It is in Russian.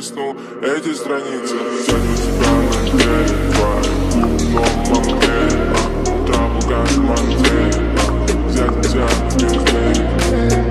перелистнул эти страницы. Взять у тебя на деле твой дом Монтель, трапу как Монтель, взять без денег.